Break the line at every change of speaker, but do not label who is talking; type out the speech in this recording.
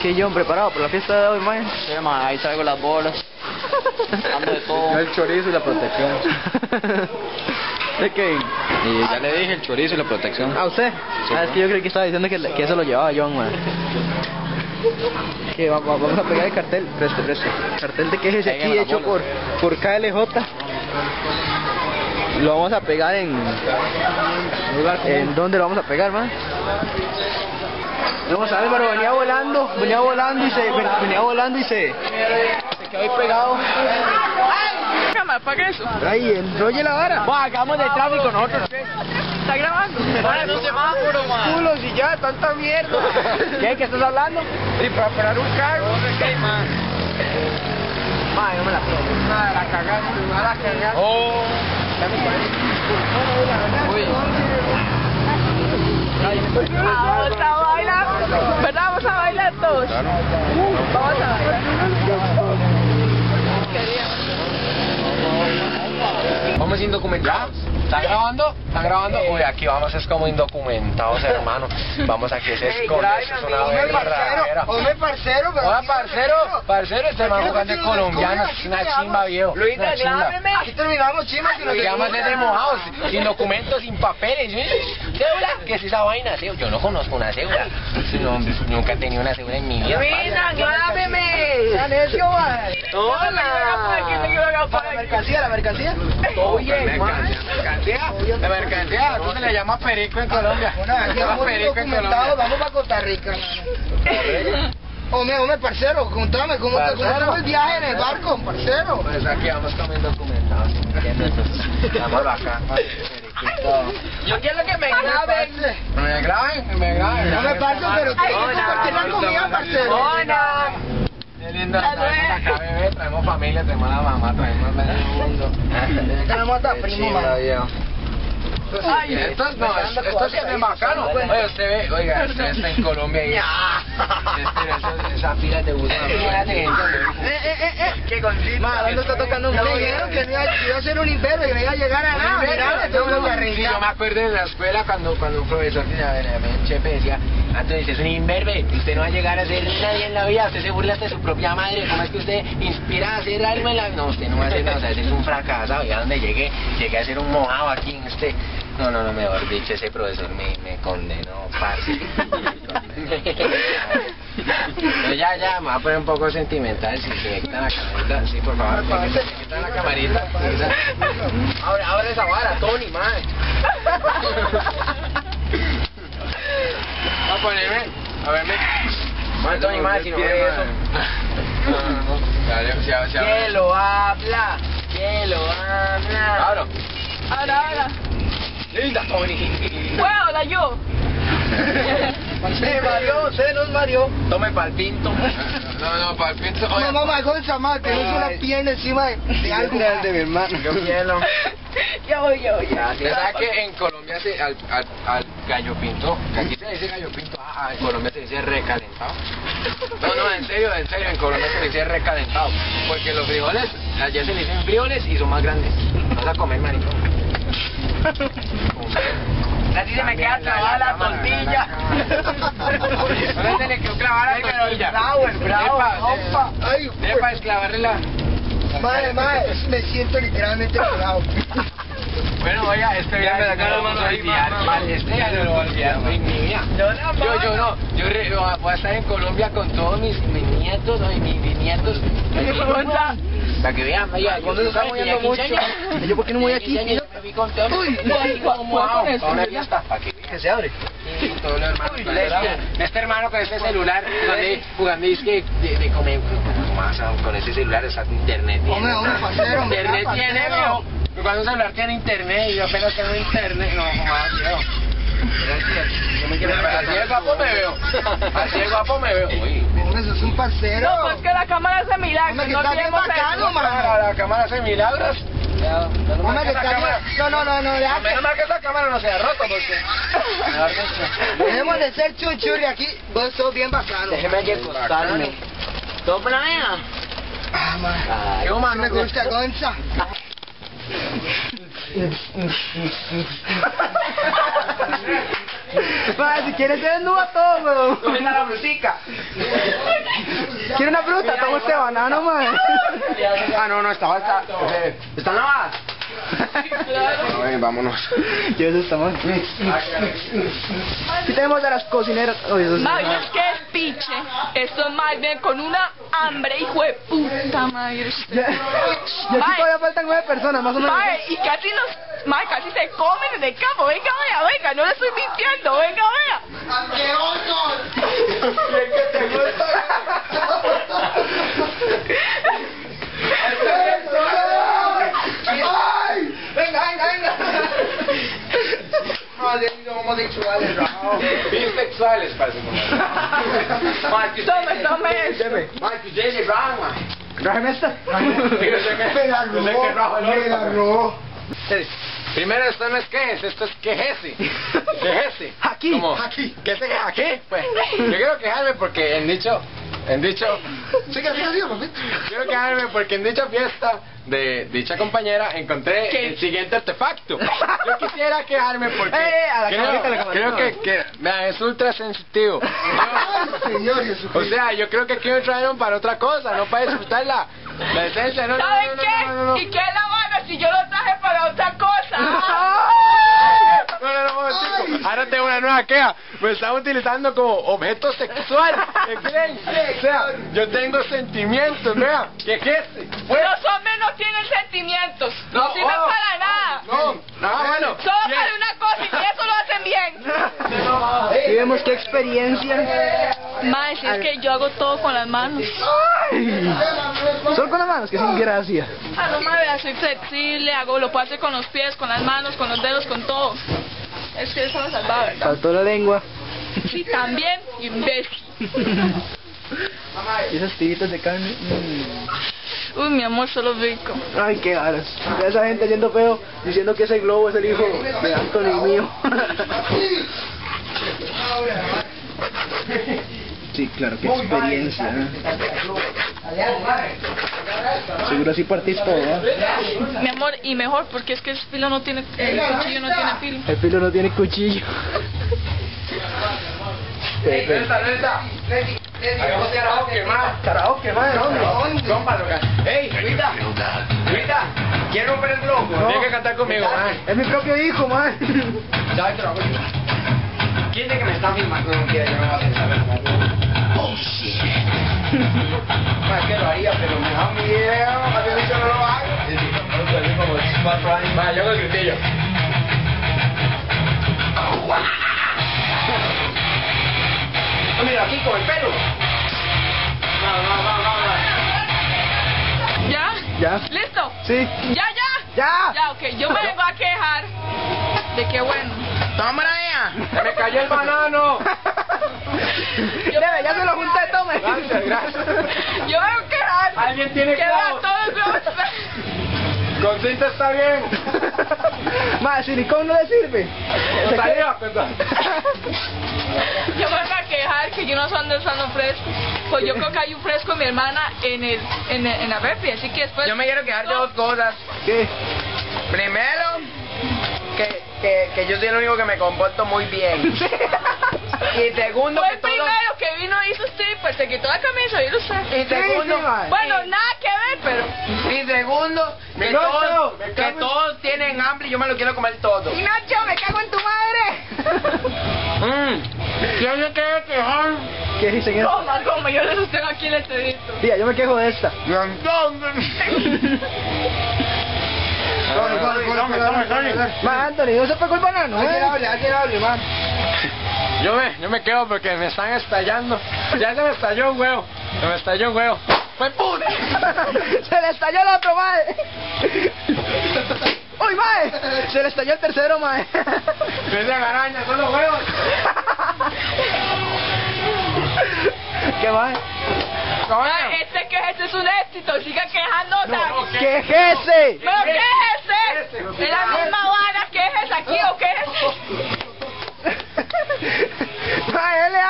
que yo preparado para la fiesta de hoy, man.
Sí, man, ahí traigo las bolas. Ando de todo.
El chorizo y la protección.
¿De qué?
Y ya le dije el chorizo y la protección.
¿A usted?
Sí,
Es que yo creí que estaba diciendo que eso lo llevaba John, man. Que vamos a pegar el cartel, preste. Cartel de quejes aquí
Pégame la
hecho
bola.
por KLJ. Lo vamos a pegar en ¿dónde lo vamos a pegar, man? Vamos a ver, Álvaro venía volando y se quedó ahí pegado.
Cámara, apaga eso.
Ahí, enrolle la vara.
Va, hagamos de tráfico nosotros.
¿Está grabando?
Para un semáforo, man.
Culos y ya, tanta mierda.
¿Qué estás hablando?
Y para parar un carro.
¿Qué, man?
Ay, no me la puedo. La cagaste.
Oh. Uy.
Vamos a bailar. ¿Verdad? Vamos a bailar todos. Vamos a bailar.
Vamos indocumentados. ¿Están grabando? ¿Están grabando? Uy, aquí vamos es como indocumentados, hermano. Vamos aquí, se esconde, eso es una verdadera.
Hombre, parcero.
Hola, parcero, este man jugando de colombiano, es una chimba, viejo. Una chimba.
Aquí terminamos, chimas.
Digamos desde mojados, sin documentos, sin papeles. ¿Cédula? ¿Qué es esa vaina? Yo no conozco una cédula. No, nunca he tenido una cédula en mi vida.
Mira, grábeme.
Hola. La mercancía.
Oye, la mercancía, ¿cómo se le llama perico en Colombia?
Vamos para Costa Rica. Hombre, parcero, contame, ¿cómo estuvo el viaje en el barco, parcero?
Pues aquí vamos como indocumentados, ¿entiendes? Estamos acá.
Yo quiero que me graben.
Me graben.
No me parto, pero tienes que compartir la comida, parcero.
Hola.
Qué lindo, traemos acá bebé, traemos familia, traemos a la mamá, traemos medio mundo.
Tenemos hasta primo, man.
Ay,
Esto sí es bien bacano. Oye, usted ve, oiga, usted está en Colombia y esa fila te gusta, una de gente.
¿Qué consiste? ¿Dónde está tocando un Me dijeron que iba a ser un imperio, que no iba a llegar a nada. Mira,
Sí, yo me acuerdo en la escuela cuando un profesor que me chefe decía, entonces es un imberbe, usted no va a llegar a ser nadie en la vida, usted se burla de su propia madre, ¿cómo es que usted inspira a hacer algo en la vida? No, usted no va a hacer nada, o sea, ese es un fracasado, y a donde llegué a ser un mojado aquí en este... No, mejor dicho, ese profesor me condenó, parce. Pero ya, me voy a poner un poco sentimental, si me quitan la camarita, sí, por favor, me quitan la camarita. Abre esa vara, Tony, man. Va a ponerme, a verme. Man, Tony, man, si no ve eso.
Que lo habla.
Abro.
ahora.
Linda, Tony.
Bueno, hola yo.
Se nos mareó.
Tome pa'l pinto. No, pa'l pinto. Oye,
Mamá, Gonza, más, tenemos una pierna encima de algo. De mi hermano.
yo quiero.
Ya voy.
¿Verdad que en Colombia al gallo pinto, que aquí se dice gallo pinto, en Colombia se dice recalentado? No, en serio, en Colombia se dice recalentado, porque los frijoles, allá se le dicen frijoles y son más grandes. Vas a comer, marico.
Así se me queda clavada la tortilla.
No se le quedó clavada la tortilla.
Bravo.
Ay,
Para esclavarle la...
madre, me siento literalmente bravo.
Bueno, oiga, este viaje me sacaron las manos a olvidar. Este ya no lo voy a olvidar en mi vida. Yo voy a estar en Colombia con todos mis nietos, no, mis bisnietos. Para que vean, vaya,
Cuando se está moviendo mucho. ¿Yo por qué no voy aquí?
Me vi con todo. Uy, una fiesta, para que vean.
Que se abre.
Sí, todos los hermanos. Este hermano con este celular, jugando disque de comer. Con ese celular está internet.
Hombre, parcero.
Internet tiene, viejo. Cuando un celular tiene internet y yo apenas tengo internet, no, más, viejo. Así de guapo me veo. Uy.
Eso es un parcero.
No, pues que la cámara hace milagros.
Hombre, que
No
está bien
tenemos
bacano,
eso.
man.
La cámara hace milagros.
Hombre, que está bien. No, ya.
Menos mal que esa cámara no se ha roto porque...
Dejemos de ser chuchuri aquí. Vos sos bien bacano.
Déjeme que acostarme. ¿Todo planea?
Ah, man.
¿Qué humano?
Me gusta, Gonza. Ma, si quieres se desnuda todo, weón.
¿Dónde está la frutica?
¿Quiere una fruta? Toma este banano, ma.
Ah, no, estaba ¿están lavadas? Ay, vámonos.
¿Qué es esta, man? Aquí tenemos a las cocineras. Oye, eso sí.
Madre, es que es piche. Esto es más bien con una hambre, hijo de puta, madre.
Y aquí
Mae.
todavía faltan 9 personas, más o menos.
Madre, y casi casi se comen en el campo. Venga, venga, no le estoy mintiendo. Venga,
Venga. Madre, homosexuales,
Bisexuales, parece.
Tome eso.
Mike, ustedes le rajan, man.
Rájame esta.
Primero, esto no es quejes, esto es quejese. Quejese.
Aquí,
Como,
aquí.
¿Qué se queja aquí? Pues, yo quiero quejarme porque en dicho... Quiero quejarme porque en dicha fiesta de dicha compañera encontré
¿Qué?
el siguiente artefacto. Yo quisiera quejarme porque
a la camarita, la
creo
camarita.
que vea, es ultra sensitivo.
Señor
O sea, yo creo que aquí me trajeron para otra cosa, no para disfrutar la esencia. No,
¿Saben
no, no,
qué?
no, no, no.
¿Y qué es la vaina si yo lo traje para otra cosa?
No, momentico. Ahora tengo una nueva queja. Me están utilizando como objeto sexual. ¿Qué creen? O sea, yo tengo sentimientos, vea. ¿Qué es ese?
Los hombres no tienen sentimientos. No sirven para nada.
No, bueno.
Solo
bien.
para una cosa y eso lo hacen bien.
Y vemos qué experiencia.
Mae, si es que yo hago todo con las manos.
Solo con las manos, que sin gracia.
Ah, no, madre, soy flexible, lo puedo hacer con los pies, con las manos, con los dedos, con todo. Es que eso me salva, ¿verdad?
Faltó la lengua.
Sí, también, imbécil.
Y esas tiritas de carne.
Uy, mi amor, solo rico.
Ay, qué ganas. Ve a esa gente haciendo feo, diciendo que ese globo es el hijo de Anthony mío. Sí, claro, qué experiencia. Seguro así partís todo, ¿eh?
Mi amor, y mejor porque es que el cuchillo no tiene filo.
El filo no tiene cuchillo. Karaoke, madre, ¿dónde?
¡Ey, Rita! ¡Rita! ¿Quiero romper el globo?
No.
Tienes que cantar conmigo,
Es mi propio hijo, madre.
¿Sabes que lo hago yo? ¿Quién es que me está filmando? No quiere, yo no voy a hacer nada. Oh, shit. Es que lo haría, pero mejor mi video. Había dicho no lo hago. Vale, yo con el gritillo. Mira, aquí con el pelo. Vamos.
¿Ya?
¿Ya?
¿Listo?
Sí.
¿Ya?
¡Ya!
Ya, ok, yo me vengo a quejar de que bueno.
¡Toma ya! ¡Se me cayó el banano!
Ya se lo junté, tome.
Gracias.
Yo me vengo a quejar.
¿Alguien tiene
que vea
clavos?
todo el globo.
Con cinta está bien.
Madre, silicón no le sirve. Se queda-
Yo me vengo a quejar que yo no sé dónde están los frescos. Pues yo creo que hay un fresco de mi hermana en la refri, así que después...
Yo me quiero quejar de dos cosas.
¿Qué?
Primero, que yo soy el único que me comporto muy bien. Y segundo,
Fue
que
el
todos...
primero que vino hizo stripper, se quitó la camisa, yo lo sé.
Y segundo,
Sí, mae.
Bueno, nada que ver, pero...
y segundo, que
No,
todos,
me
que
cago en-
todos tienen hambre y yo me lo quiero comer todo.
Y Nacho, me cago en tu madre.
¿Quién se quiere quejar?
¿Qué dicen eso?
Como yo les sostengo aquí el estredito.
Tía, yo me quejo de esta. Ma, Anthony, ¿no se pegó el banano? Alguien hable, man.
Yo me quedo porque me están estallando. Ya se me estalló un huevo. ¡Fue puta!
Se le estalló el otro, mae. ¡Uy, mae! Se le estalló el tercero, mae.
¡Es de araña, son los huevos!
¿Qué mae?
Este es un éxito, siga quejando.
¡Quejese!
¿Pero qué es ese? ¿Es la misma vara que es aquí o qué es?
Mae, él le